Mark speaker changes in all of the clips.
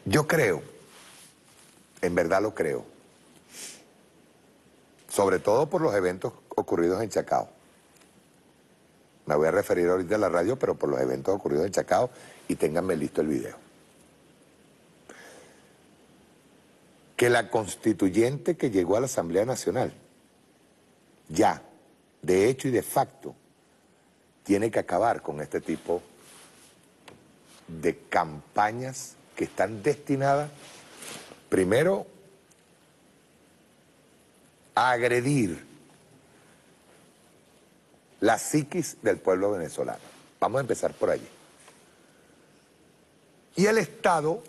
Speaker 1: Yo creo, en verdad lo creo, sobre todo por los eventos ocurridos en Chacao. Me voy a referir ahorita a la radio, pero por los eventos ocurridos en Chacao, y ténganme listo el video. Que la constituyente que llegó a la Asamblea Nacional, ya, de hecho y de facto, tiene que acabar con este tipo de campañas que están destinadas, primero, a agredir la psiquis del pueblo venezolano. Vamos a empezar por allí. Y el Estado,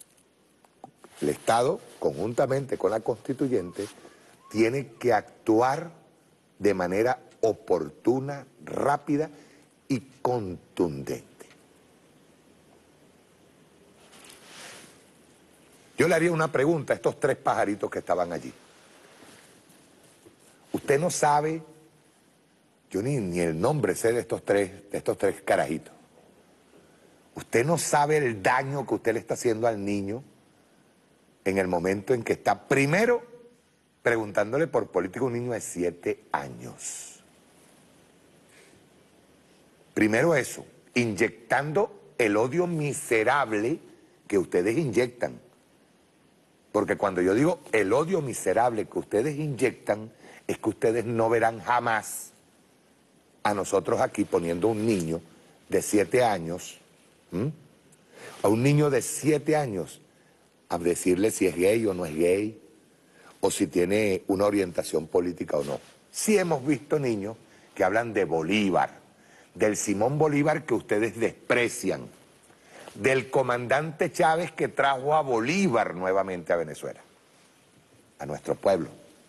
Speaker 1: conjuntamente con la constituyente, tiene que actuar de manera oportuna, rápida y contundente. Yo le haría una pregunta a estos tres pajaritos que estaban allí. Usted no sabe, yo ni el nombre sé de estos tres carajitos. Usted no sabe el daño que usted le está haciendo al niño en el momento en que está, primero, preguntándole por política a un niño de 7 años. Primero eso, inyectando el odio miserable que ustedes inyectan. Porque cuando yo digo el odio miserable que ustedes inyectan, es que ustedes no verán jamás a nosotros aquí poniendo un niño de 7 años, a un niño de 7 años, a decirle si es gay o no es gay, o si tiene una orientación política o no. Sí hemos visto niños que hablan de Bolívar, del Simón Bolívar que ustedes desprecian, del comandante Chávez que trajo a Bolívar nuevamente a Venezuela, a nuestro pueblo.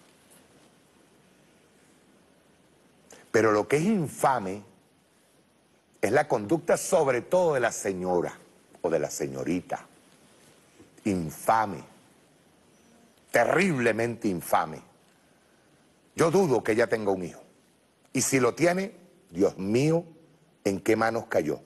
Speaker 1: Pero lo que es infame es la conducta sobre todo de la señora o de la señorita. Infame, terriblemente infame. Yo dudo que ella tenga un hijo. Y si lo tiene, Dios mío, ¿en qué manos cayó?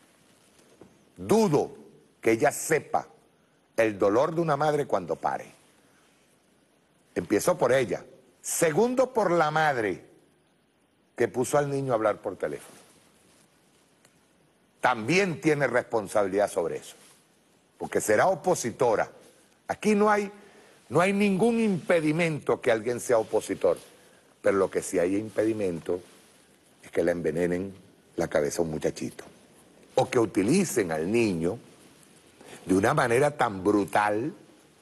Speaker 1: Dudo que ella sepa el dolor de una madre cuando pare. Empiezo por ella. Segundo, por la madre que puso al niño a hablar por teléfono. También tiene responsabilidad sobre eso, porque será opositora. Aquí no hay ningún impedimento que alguien sea opositor, pero lo que sí hay impedimento es que le envenenen la cabeza a un muchachito, o que utilicen al niño de una manera tan brutal,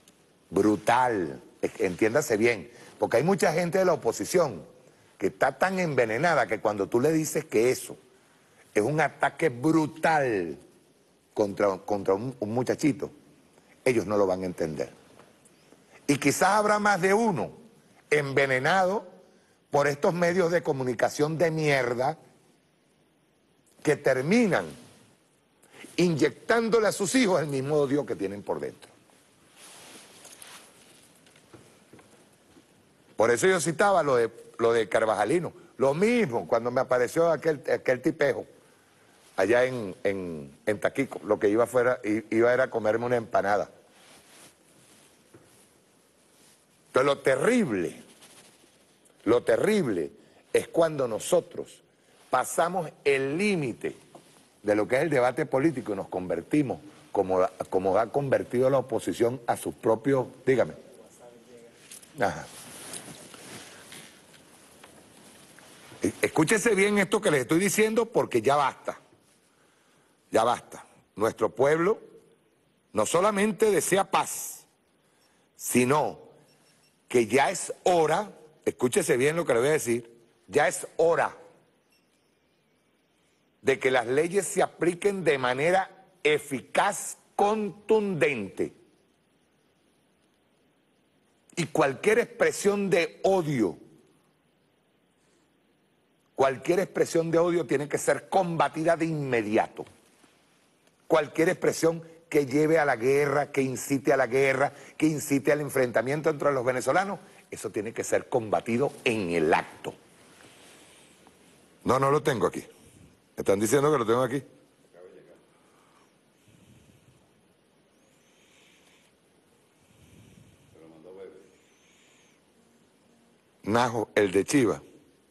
Speaker 1: entiéndase bien, porque hay mucha gente de la oposición que está tan envenenada que cuando tú le dices que eso es un ataque brutal contra un muchachito, ellos no lo van a entender. Y quizás habrá más de uno envenenado por estos medios de comunicación de mierda que terminan inyectándole a sus hijos el mismo odio que tienen por dentro. Por eso yo citaba lo de Carvajalino. Lo mismo cuando me apareció aquel tipejo allá en Taquico. Lo que iba era a comerme una empanada. Entonces lo terrible es cuando nosotros pasamos el límite de lo que es el debate político y nos convertimos, como ha convertido la oposición a sus propios, dígame. Ajá. Escúchese bien esto que les estoy diciendo porque ya basta. Ya basta. Nuestro pueblo no solamente desea paz, sino que ya es hora, escúchese bien lo que le voy a decir, ya es hora de que las leyes se apliquen de manera eficaz, contundente. Y cualquier expresión de odio, tiene que ser combatida de inmediato. Cualquier expresión que lleve a la guerra, que incite a la guerra, que incite al enfrentamiento entre los venezolanos, eso tiene que ser combatido en el acto. No lo tengo aquí. Me están diciendo que lo tengo aquí. Najo, el de Chiva.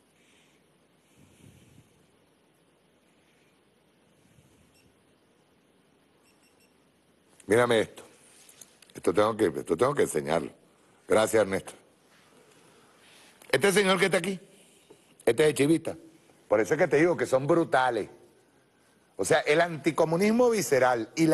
Speaker 1: Mírame esto. Esto tengo que enseñarlo. Gracias, Ernesto. Este señor que está aquí, este es de Chivita. Por eso es que te digo que son brutales. O sea, el anticomunismo visceral y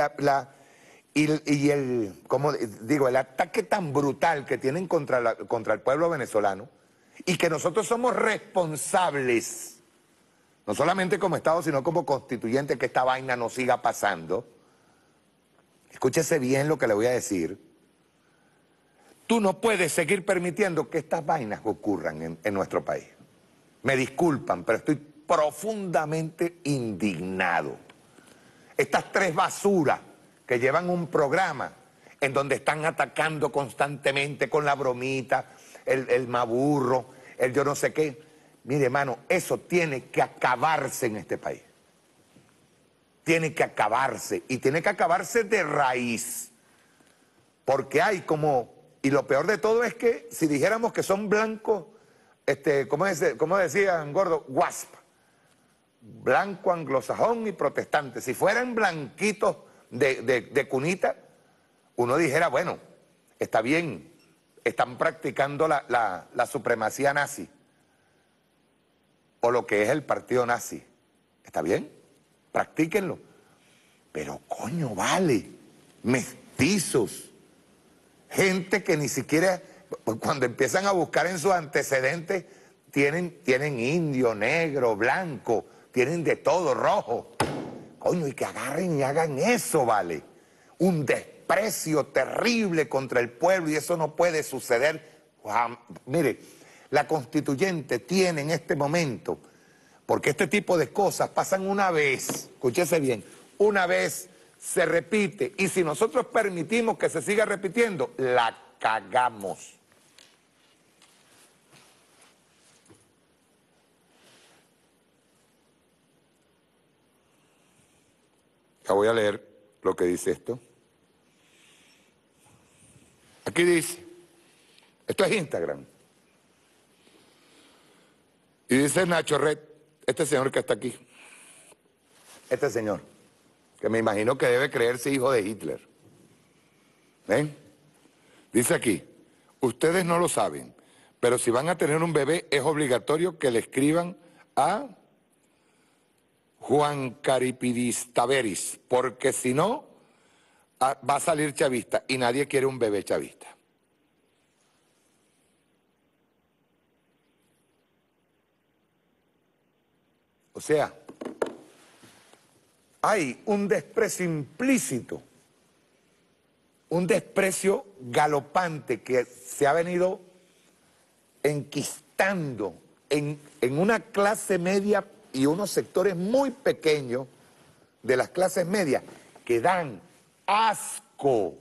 Speaker 1: como digo, el ataque tan brutal que tienen contra el pueblo venezolano y que nosotros somos responsables, no solamente como Estado, sino como constituyente, que esta vaina no siga pasando. Escúchese bien lo que le voy a decir. Tú no puedes seguir permitiendo que estas vainas ocurran en nuestro país. Me disculpan, pero estoy profundamente indignado. Estas tres basuras que llevan un programa en donde están atacando constantemente con la bromita, el maburro, el yo no sé qué. Mire, hermano, eso tiene que acabarse en este país. Tiene que acabarse, y tiene que acabarse de raíz. Porque hay como, y lo peor de todo es que si dijéramos que son blancos, ¿cómo decían, gordo? WASP. Blanco, anglosajón y protestante. Si fueran blanquitos de cunita, uno dijera, bueno, está bien, están practicando la supremacía nazi, o lo que es el partido nazi. ¿Está bien? Practíquenlo. Pero coño, vale, mestizos, gente que ni siquiera, cuando empiezan a buscar en sus antecedentes, tienen indio, negro, blanco, tienen de todo, rojo. Coño, y que agarren y hagan eso, vale. Un desprecio terrible contra el pueblo, y eso no puede suceder. Mire, la constituyente tiene en este momento, porque este tipo de cosas pasan una vez, escúchese bien, una vez se repite, y si nosotros permitimos que se siga repitiendo, la cagamos. Ya voy a leer lo que dice esto. Aquí dice, esto es Instagram. Y dice Nacho Red, este señor que está aquí, este señor, que me imagino que debe creerse hijo de Hitler. ¿Ven? Dice aquí, ustedes no lo saben, pero si van a tener un bebé es obligatorio que le escriban a Juan Caripidis Taveris, porque si no, va a salir chavista, y nadie quiere un bebé chavista. O sea, hay un desprecio implícito, un desprecio galopante que se ha venido enquistando en una clase media y unos sectores muy pequeños de las clases medias que dan asco.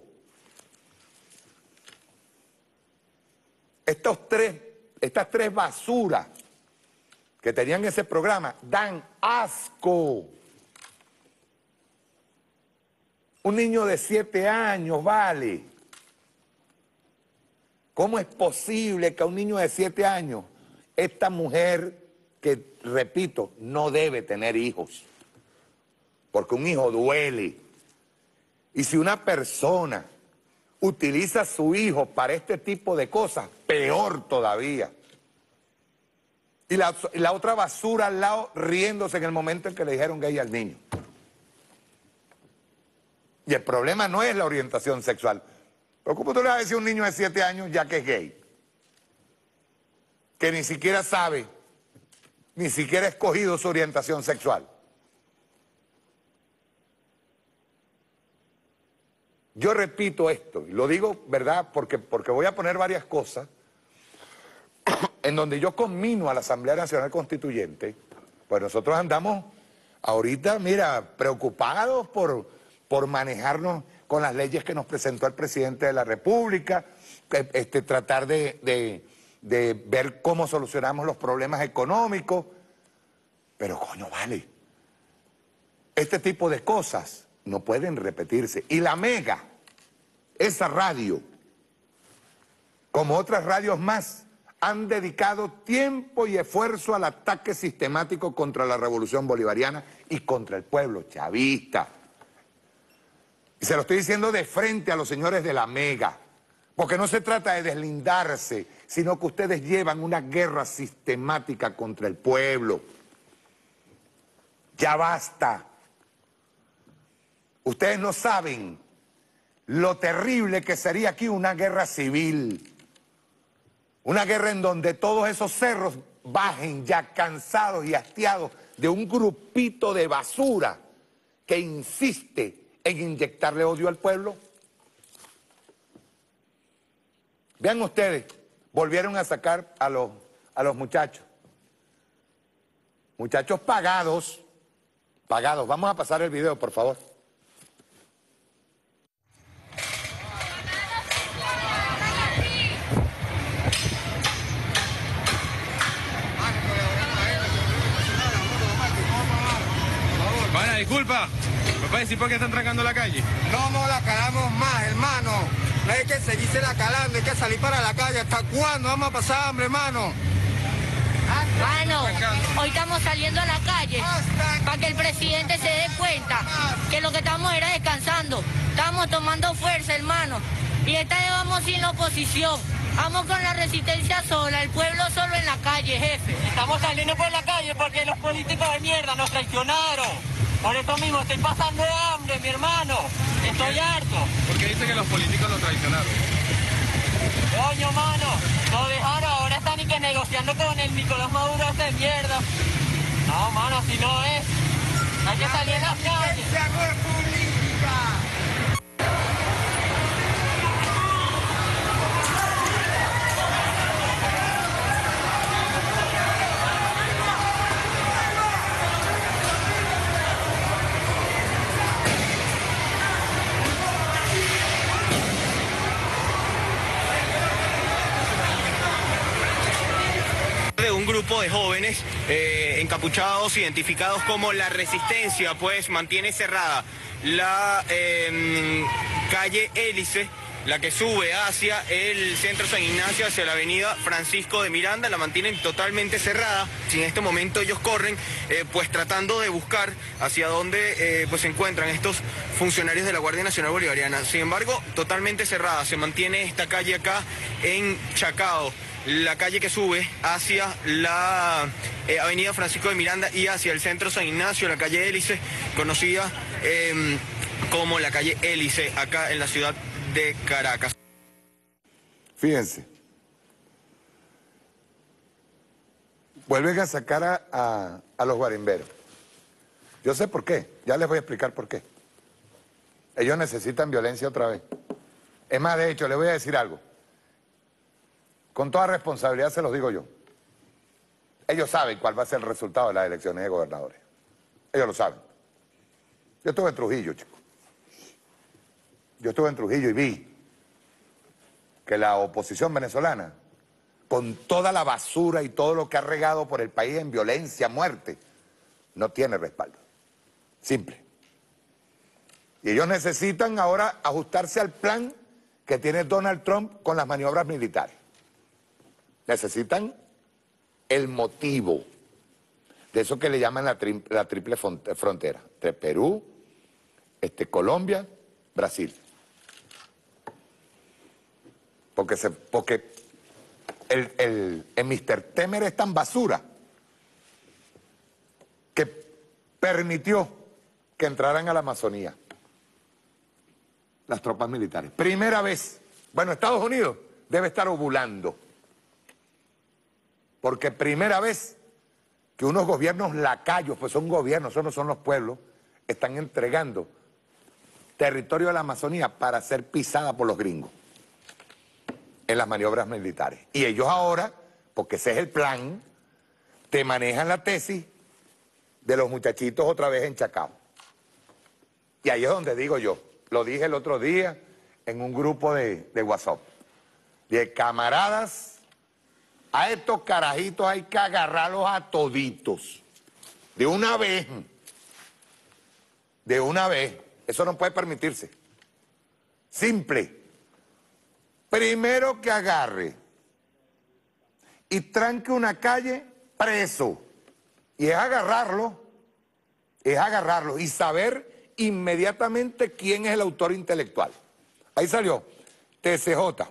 Speaker 1: Estas tres basuras que tenían ese programa dan asco. Un niño de 7 años, vale. ¿Cómo es posible que a un niño de 7 años, esta mujer, que repito, no debe tener hijos, porque un hijo duele, y si una persona utiliza a su hijo para este tipo de cosas, peor todavía. Y la otra basura al lado riéndose en el momento en que le dijeron gay al niño. Y el problema no es la orientación sexual. Pero ¿cómo tú le vas a decir a un niño de 7 años ya que es gay? Que ni siquiera sabe, ni siquiera ha escogido su orientación sexual. Yo repito esto, y lo digo, ¿verdad? Porque voy a poner varias cosas en donde yo conmino a la Asamblea Nacional Constituyente. Pues nosotros andamos ahorita, mira, preocupados por manejarnos con las leyes que nos presentó el presidente de la República, tratar de ver cómo solucionamos los problemas económicos. Pero coño, vale, este tipo de cosas no pueden repetirse. Y la Mega, esa radio, como otras radios más, han dedicado tiempo y esfuerzo al ataque sistemático contra la revolución bolivariana y contra el pueblo chavista. Y se lo estoy diciendo de frente a los señores de la Mega, porque no se trata de deslindarse, sino que ustedes llevan una guerra sistemática contra el pueblo. Ya basta. Ustedes no saben lo terrible que sería aquí una guerra civil. Una guerra en donde todos esos cerros bajen ya cansados y hastiados de un grupito de basura que insiste en inyectarle odio al pueblo. Vean ustedes, volvieron a sacar a los muchachos. Muchachos pagados. Vamos a pasar el video, por favor.
Speaker 2: Pana, disculpa, ¿me puedes decir por qué están trancando la calle?
Speaker 3: No la calamos más, hermano. No hay que seguirse la calando, hay que salir para la calle. ¿Hasta cuándo vamos a pasar hambre, hermano?
Speaker 4: Mano, hoy estamos saliendo a la calle para que el presidente se dé cuenta que lo que estamos era descansando. Estamos tomando fuerza, hermano. Y esta vez vamos sin la oposición. Vamos con la resistencia sola, el pueblo solo en la calle, jefe.
Speaker 5: Estamos saliendo por la calle porque los políticos de mierda nos traicionaron. Por eso mismo estoy pasando hambre, mi hermano. Estoy harto.
Speaker 2: ¿Por qué dice que los políticos lo traicionaron?
Speaker 5: Coño, mano, lo dejaron, ahora están y que negociando con el Nicolás Maduro de mierda. No, mano, así no es. Hay que salir a las calles.
Speaker 6: De un grupo de jóvenes encapuchados, identificados como la Resistencia, pues mantiene cerrada la calle Hélice, la que sube hacia el centro San Ignacio, hacia la avenida Francisco de Miranda, la mantienen totalmente cerrada. En este momento ellos corren, pues tratando de buscar hacia dónde pues se encuentran estos funcionarios de la Guardia Nacional Bolivariana. Sin embargo, totalmente cerrada, se mantiene esta calle acá en Chacao, la calle que sube hacia la avenida Francisco de Miranda y hacia el centro San Ignacio, la calle Hélice, conocida como la calle Hélice, acá en la ciudad de Caracas.
Speaker 1: Fíjense. Vuelven a sacar a los guarimberos. Yo sé por qué, ya les voy a explicar por qué. Ellos necesitan violencia otra vez. Es más, de hecho, les voy a decir algo. Con toda responsabilidad se los digo yo. Ellos saben cuál va a ser el resultado de las elecciones de gobernadores. Ellos lo saben. Yo estuve en Trujillo, chicos. Yo estuve en Trujillo y vi que la oposición venezolana, con toda la basura y todo lo que ha regado por el país en violencia, muerte, no tiene respaldo. Simple. Y ellos necesitan ahora ajustarse al plan que tiene Donald Trump con las maniobras militares. Necesitan el motivo de eso que le llaman la triple frontera, entre Perú, Colombia, Brasil. Porque el Mr. Temer es tan basura que permitió que entraran a la Amazonía las tropas militares. Primera vez. Bueno, Estados Unidos debe estar ovulando. Porque primera vez que unos gobiernos lacayos, pues son gobiernos, eso no son los pueblos, están entregando territorio de la Amazonía para ser pisada por los gringos en las maniobras militares. Y ellos ahora, porque ese es el plan, te manejan la tesis de los muchachitos otra vez en Chacao. Y ahí es donde digo yo, lo dije el otro día en un grupo de WhatsApp, de camaradas. A estos carajitos hay que agarrarlos a toditos. De una vez. De una vez. Eso no puede permitirse. Simple. Primero que agarre y tranque una calle, preso. Y es agarrarlo y saber inmediatamente quién es el autor intelectual. Ahí salió, TCJ.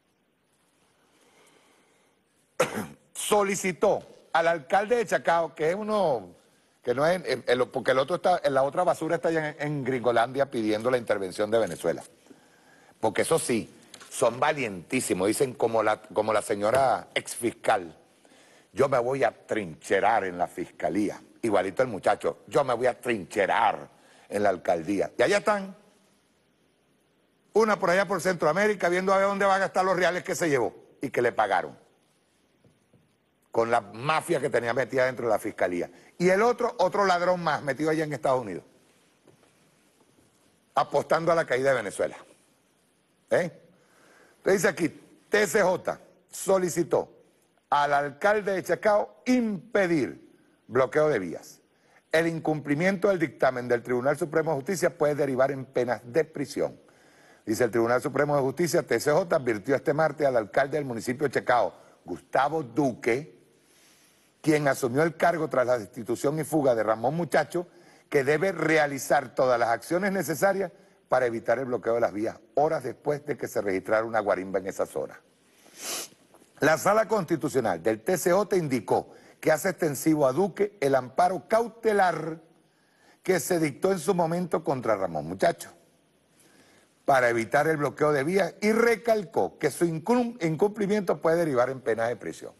Speaker 1: Solicitó al alcalde de Chacao, que es uno, que no es, porque el otro está, la otra basura está allá en Gringolandia pidiendo la intervención de Venezuela. Porque eso sí, son valientísimos, dicen como la señora exfiscal. Yo me voy a trincherar en la fiscalía. Igualito el muchacho, yo me voy a trincherar en la alcaldía. Y allá están. Una por allá por Centroamérica, viendo a ver dónde va a gastar los reales que se llevó y que le pagaron. Con la mafia que tenía metida dentro de la fiscalía. Y el otro ladrón más, metido allá en Estados Unidos. Apostando a la caída de Venezuela. Entonces dice aquí, TCJ solicitó al alcalde de Chacao impedir bloqueo de vías. El incumplimiento del dictamen del Tribunal Supremo de Justicia puede derivar en penas de prisión. Dice el Tribunal Supremo de Justicia, TCJ, advirtió este martes al alcalde del municipio de Chacao, Gustavo Duque, quien asumió el cargo tras la destitución y fuga de Ramón Muchacho, que debe realizar todas las acciones necesarias para evitar el bloqueo de las vías, horas después de que se registrara una guarimba en esa zona. La Sala Constitucional del TCJ indicó que hace extensivo a Duque el amparo cautelar que se dictó en su momento contra Ramón Muchacho para evitar el bloqueo de vías y recalcó que su incumplimiento puede derivar en penas de prisión.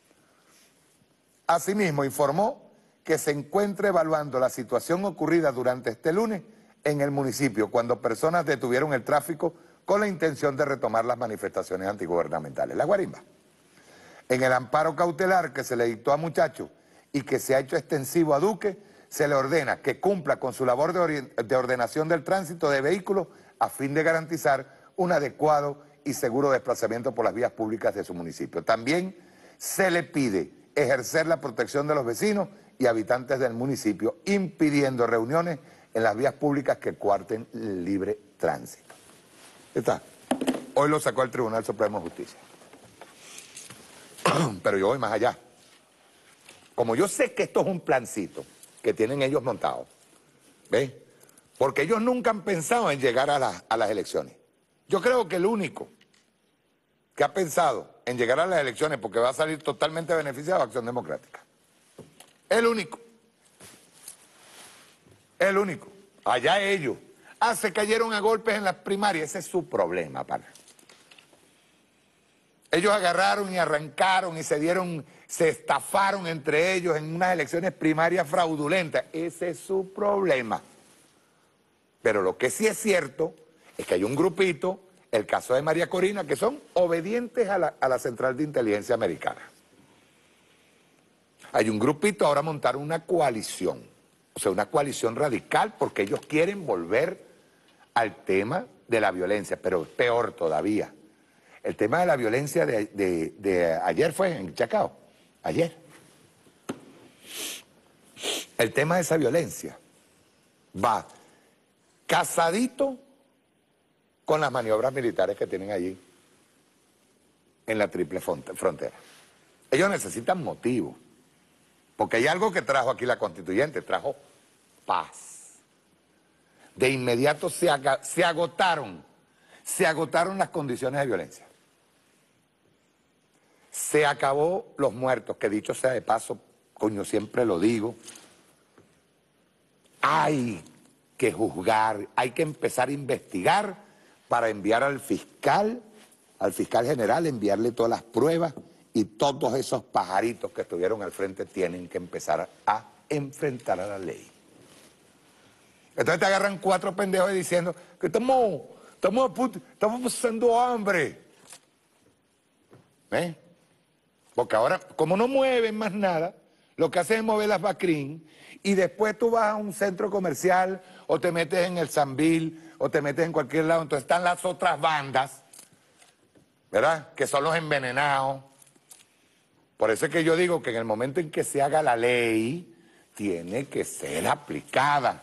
Speaker 1: Asimismo, informó que se encuentra evaluando la situación ocurrida durante este lunes en el municipio, cuando personas detuvieron el tráfico con la intención de retomar las manifestaciones antigubernamentales, la guarimba. En el amparo cautelar que se le dictó a Muchacho y que se ha hecho extensivo a Duque, se le ordena que cumpla con su labor de ordenación del tránsito de vehículos a fin de garantizar un adecuado y seguro desplazamiento por las vías públicas de su municipio. También se le pide ejercer la protección de los vecinos y habitantes del municipio, impidiendo reuniones en las vías públicas que coarten el libre tránsito. Está. Hoy lo sacó el Tribunal Supremo de Justicia. Pero yo voy más allá. Como yo sé que esto es un plancito que tienen ellos montado, ¿ves? Porque ellos nunca han pensado en llegar a las elecciones. Yo creo que el único que ha pensado en llegar a las elecciones porque va a salir totalmente beneficiado de Acción Democrática. El único. El único. Allá ellos. Se cayeron a golpes en las primarias. Ese es su problema, pana. Ellos agarraron y arrancaron y se estafaron entre ellos en unas elecciones primarias fraudulentas. Ese es su problema. Pero lo que sí es cierto es que hay un grupito, el caso de María Corina, que son obedientes a la Central de Inteligencia Americana. Hay un grupito, ahora montaron una coalición, o sea, una coalición radical, porque ellos quieren volver al tema de la violencia, pero es peor todavía. El tema de la violencia de ayer fue en Chacao, ayer. El tema de esa violencia va casadito con las maniobras militares que tienen allí en la triple frontera. Ellos necesitan motivo, porque hay algo que trajo aquí la constituyente, trajo paz. De inmediato se agotaron las condiciones de violencia. Se acabó los muertos, que dicho sea de paso, coño, siempre lo digo, hay que juzgar, hay que empezar a investigar para enviar al fiscal general, enviarle todas las pruebas y todos esos pajaritos que estuvieron al frente tienen que empezar a enfrentar a la ley. Entonces te agarran 4 pendejos diciendo que estamos pasando hambre. ¿Ves? Porque ahora, como no mueven más nada, lo que hacen es mover las Bacrín y después tú vas a un centro comercial o te metes en el Sambil o te metes en cualquier lado, entonces están las otras bandas, ¿verdad? Que son los envenenados. Por eso es que yo digo que en el momento en que se haga la ley, tiene que ser aplicada.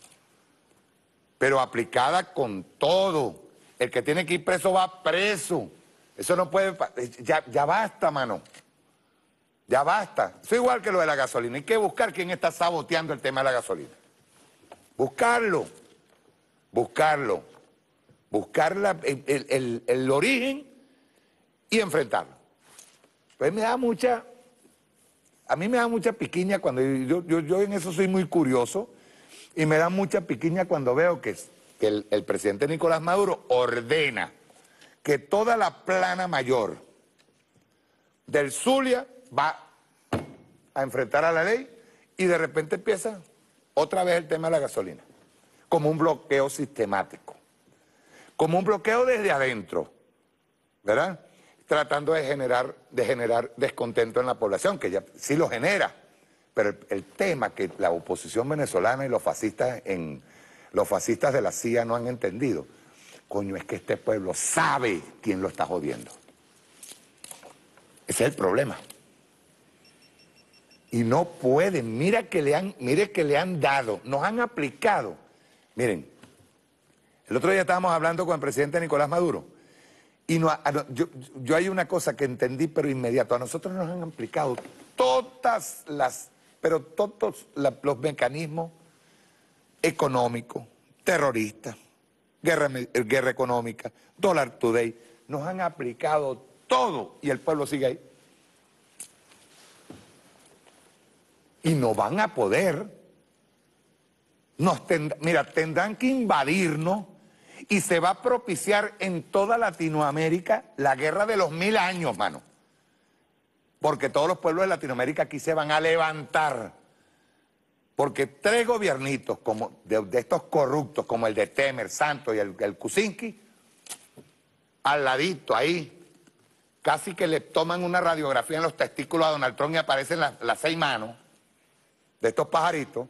Speaker 1: Pero aplicada con todo. El que tiene que ir preso va preso. Eso no puede... Ya basta, mano. Ya basta. Eso es igual que lo de la gasolina. Hay que buscar quién está saboteando el tema de la gasolina. Buscarlo. Buscar el origen y enfrentarlo. Pues a mí me da mucha piquiña cuando yo en eso soy muy curioso y me da mucha piquiña cuando veo que el presidente Nicolás Maduro ordena que toda la plana mayor del Zulia va a enfrentar a la ley y de repente empieza otra vez el tema de la gasolina, como un bloqueo sistemático, como un bloqueo desde adentro, ¿verdad? Tratando de generar descontento en la población, que ya sí lo genera, pero el tema que la oposición venezolana y los fascistas de la CIA no han entendido, coño, es que este pueblo sabe quién lo está jodiendo. Ese es el problema. Y no pueden, mire que le han dado, nos han aplicado. Miren, el otro día estábamos hablando con el presidente Nicolás Maduro, y yo hay una cosa que entendí, pero inmediato, a nosotros nos han aplicado todos los mecanismos económicos, terroristas, guerra económica, dólar today, nos han aplicado todo y el pueblo sigue ahí. Y no van a poder, tendrán que invadirnos y se va a propiciar en toda Latinoamérica la guerra de los 1000 años, mano. Porque todos los pueblos de Latinoamérica aquí se van a levantar. Porque 3 gobiernitos como de estos corruptos, como el de Temer, Santos y el Kuczynski, al ladito ahí, casi que le toman una radiografía en los testículos a Donald Trump y aparecen las 6 manos de estos pajaritos.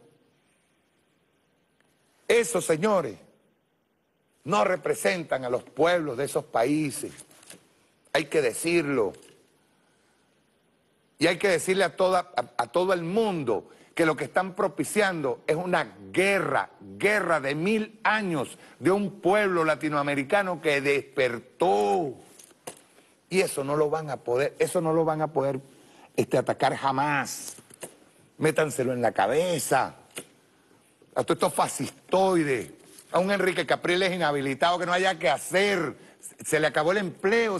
Speaker 1: Esos señores no representan a los pueblos de esos países. Hay que decirlo. Y hay que decirle a todo el mundo que lo que están propiciando es una guerra de 1000 años de un pueblo latinoamericano que despertó. Y eso no lo van a poder, atacar jamás. Métanselo en la cabeza. A todos estos fascistoides, a un Enrique Capriles inhabilitado que no haya que hacer, se le acabó el empleo,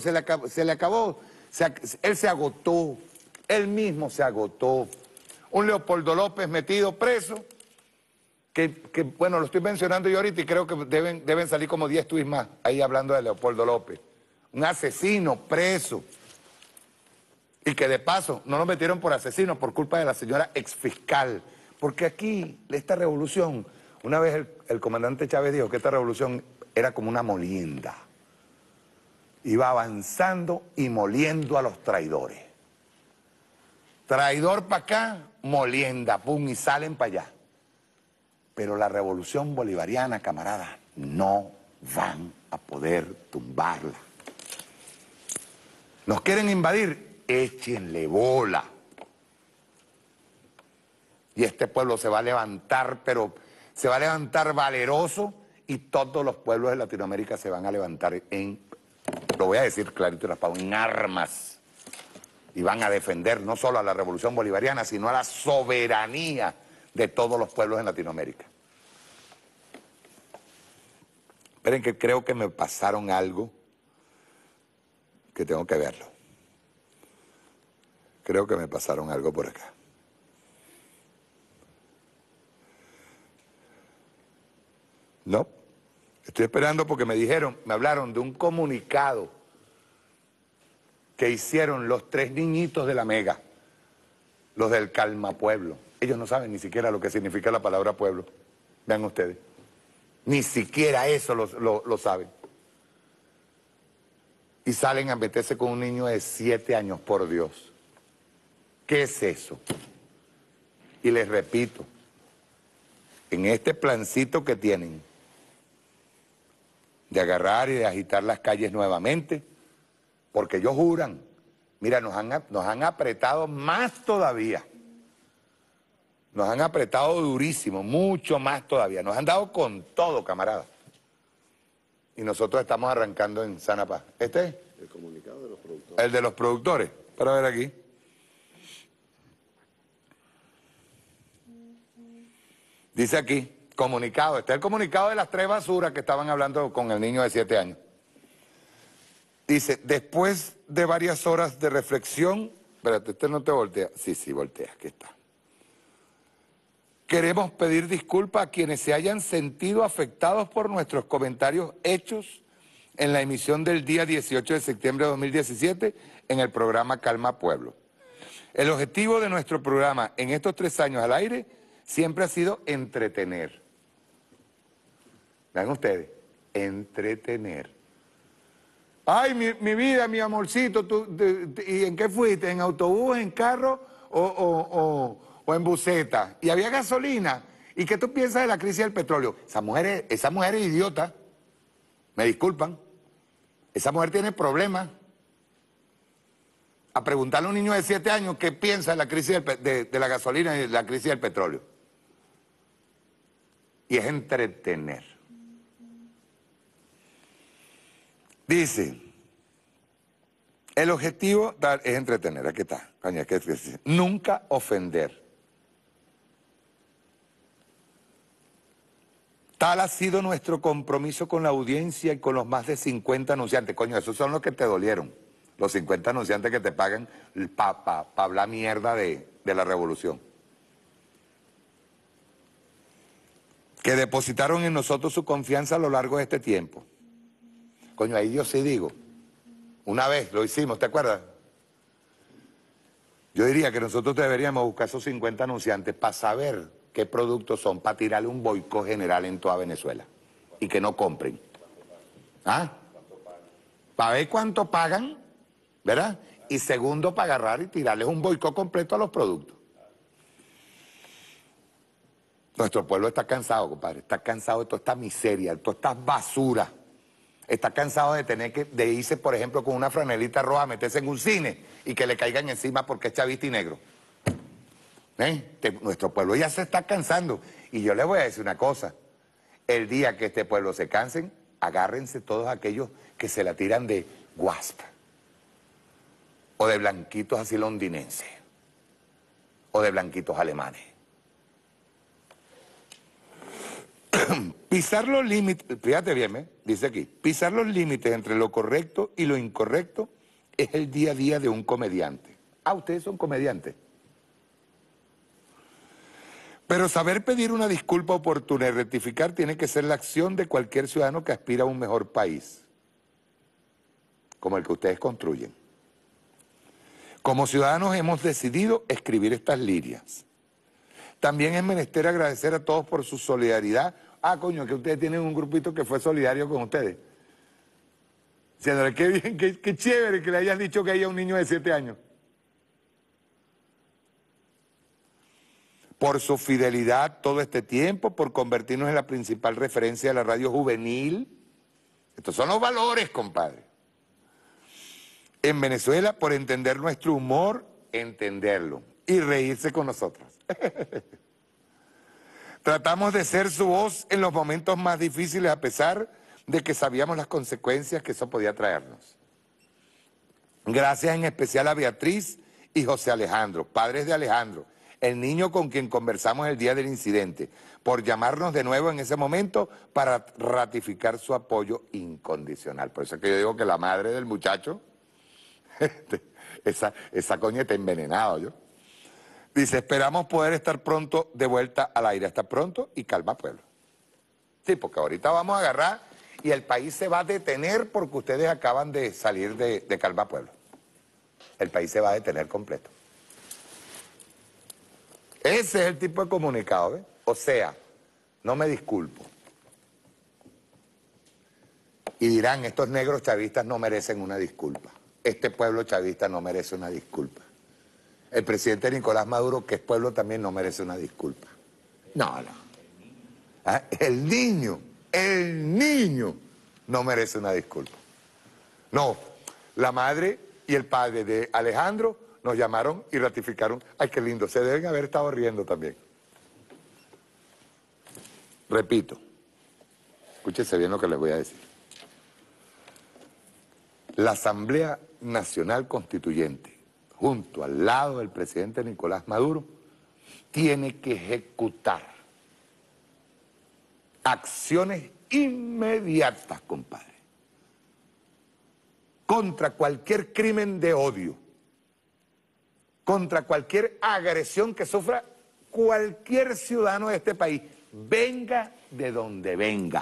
Speaker 1: él se agotó, él mismo se agotó. Un Leopoldo López metido preso, que bueno, lo estoy mencionando yo ahorita y creo que deben salir como 10 tuits más ahí hablando de Leopoldo López. Un asesino preso. Y que de paso no lo metieron por asesino por culpa de la señora exfiscal. Porque aquí, esta revolución, una vez el comandante Chávez dijo que esta revolución era como una molienda. Iba avanzando y moliendo a los traidores. Traidor para acá, molienda, pum, y salen para allá. Pero la revolución bolivariana, camarada, no van a poder tumbarla. ¿Nos quieren invadir? Échenle bola. Y este pueblo se va a levantar, pero se va a levantar valeroso y todos los pueblos de Latinoamérica se van a levantar lo voy a decir clarito y raspado, en armas. Y van a defender no solo a la revolución bolivariana, sino a la soberanía de todos los pueblos en Latinoamérica. Esperen que creo que me pasaron algo que tengo que verlo. Creo que me pasaron algo por acá. No, estoy esperando porque me hablaron de un comunicado que hicieron los 3 niñitos de la Mega, los del Calma Pueblo. Ellos no saben ni siquiera lo que significa la palabra pueblo. Vean ustedes. Ni siquiera eso lo saben. Y salen a meterse con un niño de 7 años, por Dios. ¿Qué es eso? Y les repito, en este plancito que tienen de agarrar y de agitar las calles nuevamente, porque ellos juran, mira, nos han apretado más todavía. Nos han apretado durísimo, mucho más todavía. Nos han dado con todo, camarada. Y nosotros estamos arrancando en sana paz. ¿Este es?
Speaker 7: El comunicado de los productores.
Speaker 1: El de los productores. Para ver aquí. Dice aquí, comunicado, este es el comunicado de las 3 basuras que estaban hablando con el niño de 7 años. Dice, después de varias horas de reflexión, espérate, este no te voltea, sí, voltea, aquí está. Queremos pedir disculpas a quienes se hayan sentido afectados por nuestros comentarios hechos en la emisión del día 18 de septiembre de 2017 en el programa Calma Pueblo. El objetivo de nuestro programa en estos 3 años al aire siempre ha sido entretener. Vean ustedes, entretener. Ay, mi vida, mi amorcito, ¿y en qué fuiste? ¿En autobús, en carro o en buseta? ¿Y había gasolina? ¿Y qué tú piensas de la crisis del petróleo? Esa mujer es idiota. Me disculpan. Esa mujer tiene problemas. A preguntarle a un niño de 7 años qué piensa de la crisis de la gasolina y de la crisis del petróleo. Y es entretener. Dice, el objetivo es entretener, aquí está, coño, nunca ofender. Tal ha sido nuestro compromiso con la audiencia y con los más de 50 anunciantes. Coño, esos son los que te dolieron, los 50 anunciantes que te pagan para hablar mierda de la revolución. Que depositaron en nosotros su confianza a lo largo de este tiempo. Coño, ahí yo sí digo, una vez lo hicimos, ¿te acuerdas? Yo diría que nosotros deberíamos buscar esos 50 anunciantes para saber qué productos son, para tirarle un boicot general en toda Venezuela y que no compren. ¿Ah? Para ver cuánto pagan, ¿verdad? Y segundo, para agarrar y tirarles un boicot completo a los productos. Nuestro pueblo está cansado, compadre, está cansado de toda esta miseria, de toda esta basura. Está cansado de irse, por ejemplo, con una franelita roja, meterse en un cine y que le caigan encima porque es chavista y negro. Nuestro pueblo ya se está cansando. Y yo les voy a decir una cosa. El día que este pueblo se cansen, agárrense todos aquellos que se la tiran de guaspa. O de blanquitos así londinenses. O de blanquitos alemanes. Pisar los límites, fíjate bien, dice aquí, pisar los límites entre lo correcto y lo incorrecto es el día a día de un comediante. Ah, ustedes son comediantes. Pero saber pedir una disculpa oportuna y rectificar tiene que ser la acción de cualquier ciudadano que aspira a un mejor país, como el que ustedes construyen. Como ciudadanos hemos decidido escribir estas líneas. También es menester agradecer a todos por su solidaridad. Ah, coño, que ustedes tienen un grupito que fue solidario con ustedes. Diciéndole, qué bien, qué chévere que le hayas dicho que haya un niño de 7 años. Por su fidelidad todo este tiempo, por convertirnos en la principal referencia de la radio juvenil. Estos son los valores, compadre. En Venezuela, por entender nuestro humor, entenderlo y reírse con nosotros. Tratamos de ser su voz en los momentos más difíciles a pesar de que sabíamos las consecuencias que eso podía traernos. Gracias en especial a Beatriz y José Alejandro, padres de Alejandro, el niño con quien conversamos el día del incidente, por llamarnos de nuevo en ese momento para ratificar su apoyo incondicional. Por eso es que yo digo que la madre del muchacho, esa coña está envenenada, yo. Dice, esperamos poder estar pronto de vuelta al aire. Hasta pronto y Calma Pueblo. Sí, porque ahorita vamos a agarrar y el país se va a detener porque ustedes acaban de salir de Calma Pueblo. El país se va a detener completo. Ese es el tipo de comunicado, ¿ves? O sea, no me disculpo. Y dirán, estos negros chavistas no merecen una disculpa. Este pueblo chavista no merece una disculpa. El presidente Nicolás Maduro, que es pueblo, también no merece una disculpa. No. ¿Ah? El niño no merece una disculpa. No, la madre y el padre de Alejandro nos llamaron y ratificaron. Ay, qué lindo, se deben haber estado riendo también. Repito, escúchese bien lo que les voy a decir. La Asamblea Nacional Constituyente, junto al lado del presidente Nicolás Maduro, tiene que ejecutar acciones inmediatas, compadre, contra cualquier crimen de odio, contra cualquier agresión que sufra cualquier ciudadano de este país, venga de donde venga.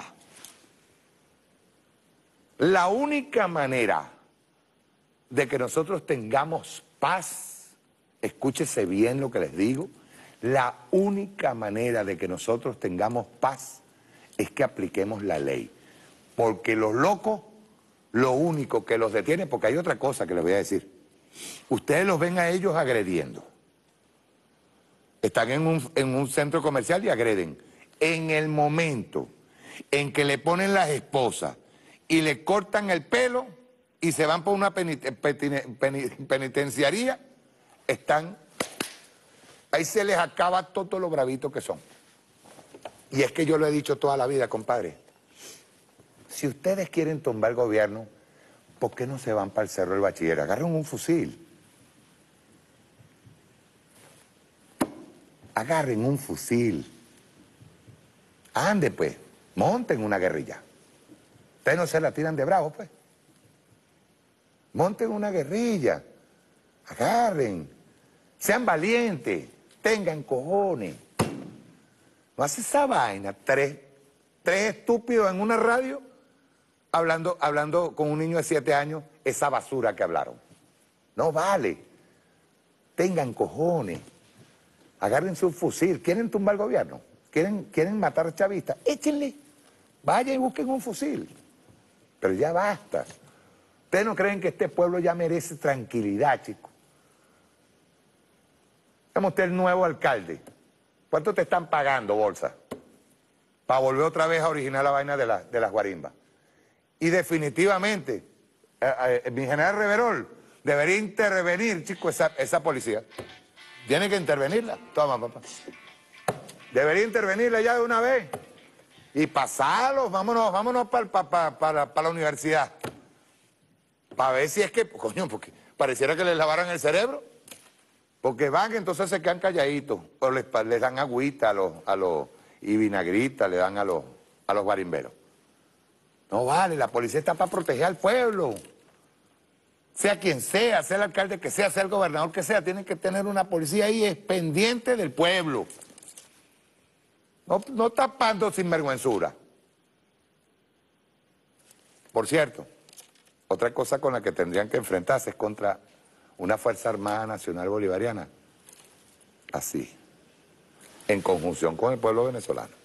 Speaker 1: La única manera de que nosotros tengamos paz, escúchese bien lo que les digo, la única manera de que nosotros tengamos paz es que apliquemos la ley. Porque los locos, lo único que los detiene, porque hay otra cosa que les voy a decir, ustedes los ven a ellos agrediendo. Están en un centro comercial y agreden. En el momento en que le ponen las esposas y le cortan el pelo y se van por una penitenciaría, ahí se les acaba todo lo bravito que son. Y es que yo lo he dicho toda la vida, compadre. Si ustedes quieren tumbar el gobierno, ¿por qué no se van para el Cerro del Bachiller? Agarren un fusil. Agarren un fusil. Ande, pues. Monten una guerrilla. Ustedes no se la tiran de bravos, pues. Monten una guerrilla. Agarren. Sean valientes. Tengan cojones. No hace esa vaina. Tres estúpidos en una radio hablando con un niño de 7 años esa basura que hablaron. No vale. Tengan cojones. Agarren su fusil. ¿Quieren tumbar el gobierno? ¿Quieren matar a chavistas? Échenle. Vayan y busquen un fusil. Pero ya basta. ¿Ustedes no creen que este pueblo ya merece tranquilidad, chicos? Vamos, usted el nuevo alcalde. ¿Cuánto te están pagando, bolsa? Para volver otra vez a originar la vaina de las guarimbas. Y definitivamente, mi general Reverol debería intervenir, chicos, esa policía. Tiene que intervenirla. Toma, papá. Debería intervenirla ya de una vez. Y pasarlos, vámonos para la universidad. Para ver si es que, coño, porque pareciera que les lavaran el cerebro. Porque van, entonces se quedan calladitos. O les dan agüita y vinagrita le dan a los guarimberos. No vale, la policía está para proteger al pueblo. Sea quien sea el alcalde que sea el gobernador que sea, tienen que tener una policía ahí pendiente del pueblo. No tapando sinvergüenzura. Por cierto, otra cosa con la que tendrían que enfrentarse es contra una Fuerza Armada Nacional Bolivariana. Así. En conjunción con el pueblo venezolano.